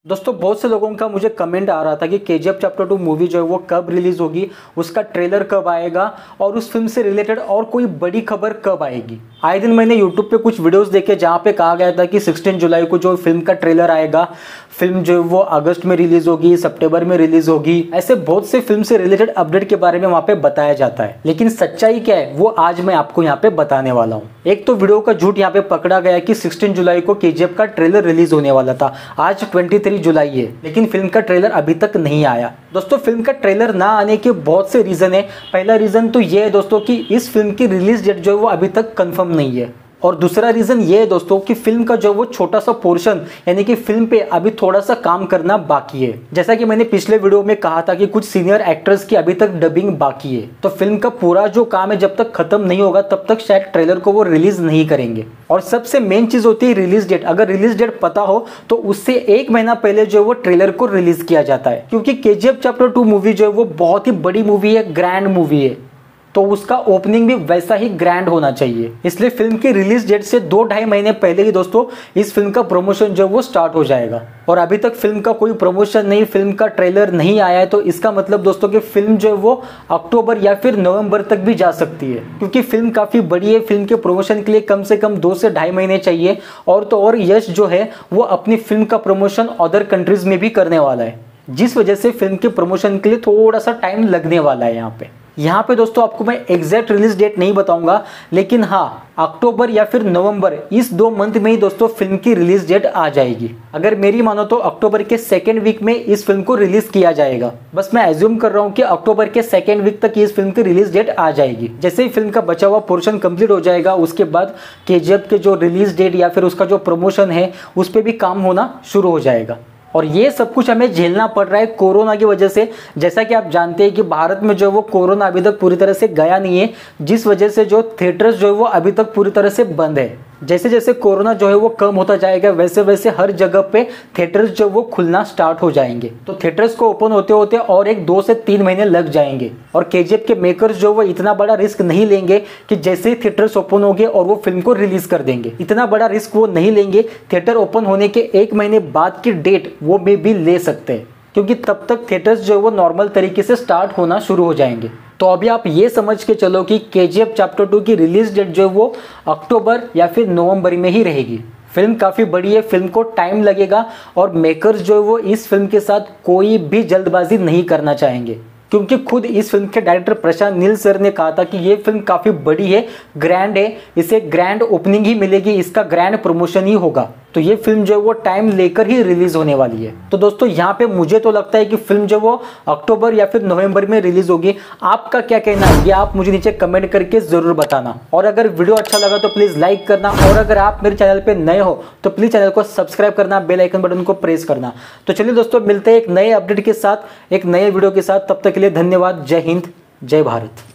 दोस्तों बहुत से लोगों का मुझे कमेंट आ रहा था कि केजीएफ चैप्टर 2 मूवी जो है वो कब रिलीज होगी, उसका ट्रेलर कब आएगा और उस फिल्म से रिलेटेड और कोई बड़ी खबर कब आएगी। आए दिन मैंने यूट्यूब पे कुछ वीडियोस देखे जहाँ पे कहा गया था कि 16 जुलाई को जो फिल्म का ट्रेलर आएगा, फिल्म जो है वो अगस्त में रिलीज होगी, सितंबर में रिलीज होगी। ऐसे बहुत से फिल्म से रिलेटेड अपडेट के बारे में वहाँ पे बताया जाता है, लेकिन सच्चाई क्या है वो आज मैं आपको यहाँ पे बताने वाला हूँ। एक तो वीडियो का झूठ यहाँ पे पकड़ा गया कि 16 जुलाई को केजीएफ का ट्रेलर रिलीज होने वाला था। आज 23 जुलाई है, लेकिन फिल्म का ट्रेलर अभी तक नहीं आया। दोस्तों फिल्म का ट्रेलर ना आने के बहुत से रीजन है। पहला रीजन तो ये है दोस्तों कि इस फिल्म की रिलीज डेट जो है वो अभी तक कंफर्म नहीं है, और दूसरा रीजन ये है दोस्तों कि फिल्म का जो वो छोटा सा पोर्शन यानी कि फिल्म पे अभी थोड़ा सा काम करना बाकी है। जैसा कि मैंने पिछले वीडियो में कहा था कि कुछ सीनियर एक्टर्स की अभी तक डबिंग बाकी है, तो फिल्म का पूरा जो काम है जब तक खत्म नहीं होगा तब तक शायद ट्रेलर को वो रिलीज नहीं करेंगे। और सबसे मेन चीज होती है रिलीज डेट। अगर रिलीज डेट पता हो तो उससे 1 महीना पहले जो है वो ट्रेलर को रिलीज किया जाता है, क्योंकि केजीएफ चैप्टर 2 मूवी जो है वो बहुत ही बड़ी मूवी है, ग्रैंड मूवी है, तो उसका ओपनिंग भी वैसा ही ग्रैंड होना चाहिए। इसलिए फिल्म की रिलीज डेट से 2-2.5 महीने पहले ही दोस्तों इस फिल्म का प्रमोशन जो वो स्टार्ट हो जाएगा। और अभी तक फिल्म का कोई प्रमोशन नहीं, फिल्म का ट्रेलर नहीं आया है, तो इसका मतलब दोस्तों कि फिल्म जो है वो अक्टूबर या फिर नवंबर तक भी जा सकती है, क्योंकि फिल्म काफी बड़ी है। फिल्म के प्रमोशन के लिए कम से कम 2 से 2.5 महीने चाहिए। और तो और यश जो है वो अपनी फिल्म का प्रमोशन अदर कंट्रीज में भी करने वाला है, जिस वजह से फिल्म के प्रमोशन के लिए थोड़ा सा टाइम लगने वाला है। यहाँ पे दोस्तों आपको मैं एग्जैक्ट रिलीज डेट नहीं बताऊंगा, लेकिन हाँ अक्टूबर या फिर नवंबर, इस 2 मंथ में ही दोस्तों फिल्म की रिलीज डेट आ जाएगी। अगर मेरी मानो तो अक्टूबर के 2nd वीक में इस फिल्म को रिलीज किया जाएगा। बस मैं एज्यूम कर रहा हूँ कि अक्टूबर के 2nd वीक तक इस फिल्म की रिलीज डेट आ जाएगी। जैसे ही फिल्म का बचा हुआ पोर्शन कंप्लीट हो जाएगा, उसके बाद केजीएफ के जो रिलीज डेट या फिर उसका जो प्रमोशन है उस पर भी काम होना शुरू हो जाएगा। और ये सब कुछ हमें झेलना पड़ रहा है कोरोना की वजह से। जैसा कि आप जानते हैं कि भारत में जो है वो कोरोना अभी तक पूरी तरह से गया नहीं है, जिस वजह से जो थिएटर्स जो है वो अभी तक पूरी तरह से बंद है। जैसे जैसे कोरोना जो है वो कम होता जाएगा वैसे वैसे हर जगह पे थिएटर्स जो वो खुलना स्टार्ट हो जाएंगे, तो थिएटर्स को ओपन होते होते और 2 से 3 महीने लग जाएंगे। और केजीएफ के मेकर्स जो वो इतना बड़ा रिस्क नहीं लेंगे कि जैसे ही थिएटर्स ओपन होंगे और वो फिल्म को रिलीज कर देंगे। इतना बड़ा रिस्क वो नहीं लेंगे। थिएटर ओपन होने के 1 महीने बाद की डेट वो में भी ले सकते हैं, क्योंकि तब तक थिएटर्स जो है वो नॉर्मल तरीके से स्टार्ट होना शुरू हो जाएंगे। तो अभी आप ये समझ के चलो कि केजीएफ चैप्टर 2 की रिलीज डेट जो है वो अक्टूबर या फिर नवंबर में ही रहेगी। फिल्म काफ़ी बड़ी है, फिल्म को टाइम लगेगा, और मेकर्स जो है वो इस फिल्म के साथ कोई भी जल्दबाजी नहीं करना चाहेंगे, क्योंकि खुद इस फिल्म के डायरेक्टर प्रशांत नील सर ने कहा था कि ये फिल्म काफ़ी बड़ी है, ग्रैंड है, इसे ग्रैंड ओपनिंग ही मिलेगी, इसका ग्रैंड प्रमोशन ही होगा। तो ये फिल्म जो है वो टाइम लेकर ही रिलीज होने वाली है। तो दोस्तों यहाँ पे मुझे तो लगता है कि फिल्म जो वो अक्टूबर या फिर नवंबर में रिलीज होगी। आपका क्या कहना है ये आप मुझे नीचे कमेंट करके जरूर बताना। और अगर वीडियो अच्छा लगा तो प्लीज लाइक करना, और अगर आप मेरे चैनल पे नए हो तो प्लीज चैनल को सब्सक्राइब करना, बेल आइकन बटन को प्रेस करना। तो चलिए दोस्तों मिलते हैं एक नए अपडेट के साथ, एक नए वीडियो के साथ। तब तक के लिए धन्यवाद। जय हिंद, जय भारत।